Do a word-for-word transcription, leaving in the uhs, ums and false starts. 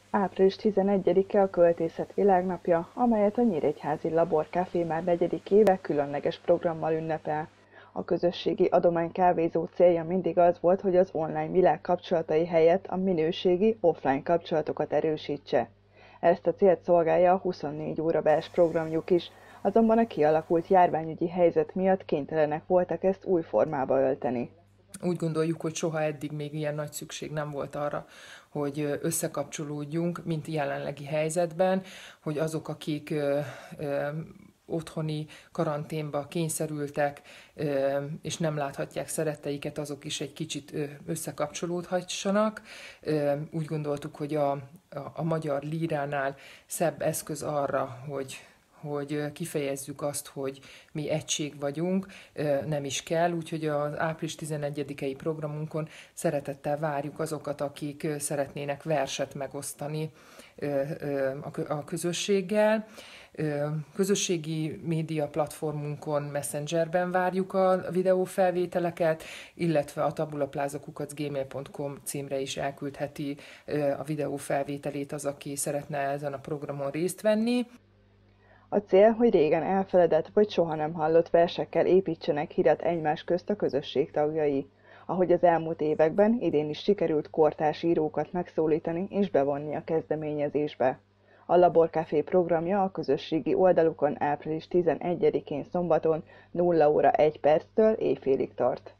április tizenegyedike a Költészet Világnapja, amelyet a Nyíregyházi Laborcafé már negyedik éve különleges programmal ünnepel. A közösségi adománykávézó célja mindig az volt, hogy az online világ kapcsolatai helyett a minőségi offline kapcsolatokat erősítse. Ezt a célt szolgálja a huszonnégy órabás programjuk is, azonban a kialakult járványügyi helyzet miatt kénytelenek voltak ezt új formába ölteni. Úgy gondoljuk, hogy soha eddig még ilyen nagy szükség nem volt arra, hogy összekapcsolódjunk, mint jelenlegi helyzetben, hogy azok, akik ö, ö, otthoni karanténba kényszerültek, ö, és nem láthatják szeretteiket, azok is egy kicsit ö, összekapcsolódhassanak. Ö, úgy gondoltuk, hogy a, a, a magyar líránál szebb eszköz arra, hogy hogy kifejezzük azt, hogy mi egység vagyunk, nem is kell, úgyhogy az április tizenegyedikei programunkon szeretettel várjuk azokat, akik szeretnének verset megosztani a közösséggel. Közösségi média platformunkon, Messengerben várjuk a videófelvételeket, illetve a tabulaplaza kukac gmail pont com címre is elküldheti a videófelvételét az, aki szeretne ezen a programon részt venni. A cél, hogy régen elfeledett vagy soha nem hallott versekkel építsenek hidat egymás közt a közösség tagjai. Ahogy az elmúlt években, idén is sikerült kortárs írókat megszólítani és bevonni a kezdeményezésbe. A Laborcafé programja a közösségi oldalukon április tizenegyedikén szombaton nulla óra egy perctől éjfélig tart.